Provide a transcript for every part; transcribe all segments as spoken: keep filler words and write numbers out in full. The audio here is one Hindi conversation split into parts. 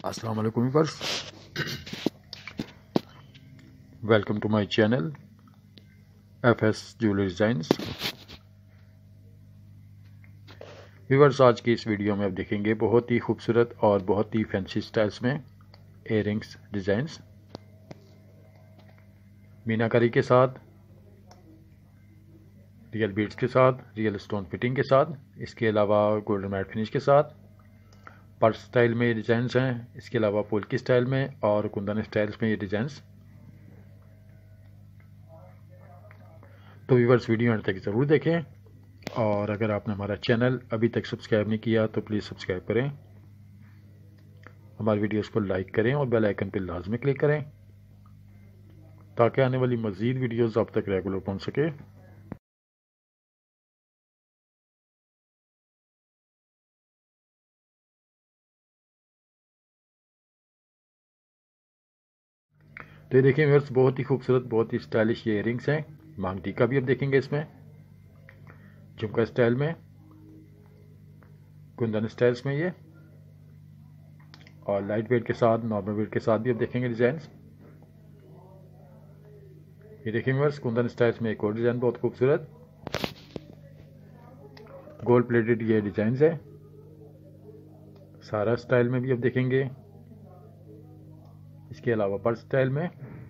अस्सलाम वालेकुम viewers, welcome to my channel F S jewellery designs. Viewers, आज की इस वीडियो में आप देखेंगे बहुत ही खूबसूरत और बहुत ही फैंसी स्टाइल्स में इयररिंग्स डिज़ाइंस मीनाकारी के साथ, रियल बीड्स के साथ, रियल स्टोन फिटिंग के साथ, इसके अलावा गोल्डन मैट फिनिश के साथ पर्स स्टाइल में ये डिज़ाइंस हैं। इसके अलावा पोल्की स्टाइल में और कुंदन स्टाइल्स में ये डिज़ाइंस। तो व्यूअर्स, वीडियो अंत तक ज़रूर देखें और अगर आपने हमारा चैनल अभी तक सब्सक्राइब नहीं किया तो प्लीज़ सब्सक्राइब करें, हमारी वीडियोस को लाइक करें और बेल आइकन पर लाजमी क्लिक करें ताकि आने वाली मज़ीद वीडियोस आप तक रेगुलर पहुंच सके। तो ये देखिए व्यूअर्स, बहुत ही खूबसूरत, बहुत ही स्टाइलिश ये इयररिंग्स हैं। मांग टीका भी आप देखेंगे इसमें, झुमका स्टाइल में, कुंदन स्टाइल्स में ये, और लाइट वेट के साथ, नॉर्मल वेट के साथ भी आप देखेंगे डिज़ाइंस। ये देखिए व्यूअर्स, कुंदन स्टाइल्स में एक और डिज़ाइन बहुत खूबसूरत गोल्ड प्लेटेड ये डिज़ाइंस है। सारा स्टाइल में भी आप देखेंगे, इसके अलावा पर्स स्टाइल में।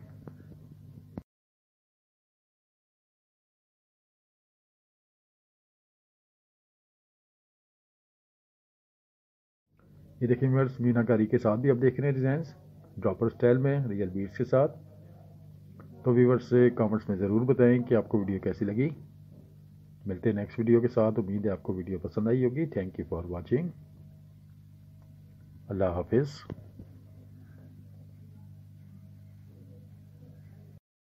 ये देखिए व्यूअर्स, मीनाकारी के साथ भी आप देख रहे हैं डिज़ाइंस, ड्रॉपर स्टाइल में, रियल बीड्स के साथ। तो व्यूअर्स से कमेंट्स में ज़रूर बताएं कि आपको वीडियो कैसी लगी। मिलते हैं नेक्स्ट वीडियो के साथ। उम्मीद है आपको वीडियो पसंद आई होगी। Thank you for watching. अल्लाह हाफिज़।